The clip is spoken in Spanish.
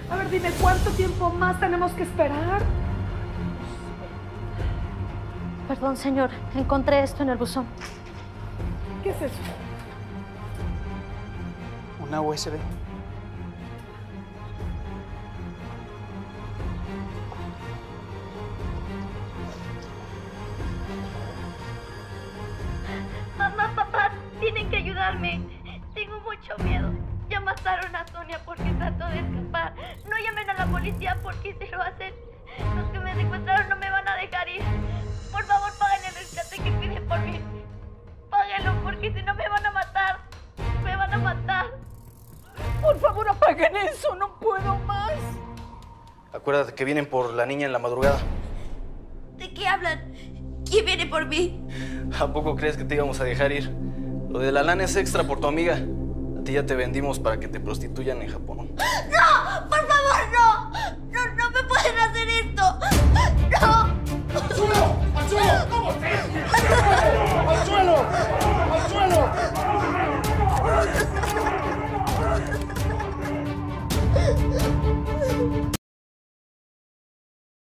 A ver, dime, ¿cuánto tiempo más tenemos que esperar? Perdón, señor. Encontré esto en el buzón. ¿Qué es eso? Una USB. Mamá, papá, tienen que ayudarme. Tengo mucho miedo. Ya mataron a Sonia porque trató de escapar. No llamen a la policía porque si lo hacen, los que me secuestraron no me van a dejar ir. Por favor, paguen el rescate que piden por mí. Páguenlo porque si no me van a matar. Me van a matar. Por favor, apaguen eso, no puedo más. Acuérdate que vienen por la niña en la madrugada. ¿De qué hablan? ¿Quién viene por mí? ¿A poco crees que te íbamos a dejar ir? Lo de la lana es extra por tu amiga. A ti ya te vendimos para que te prostituyan en Japón. ¡No!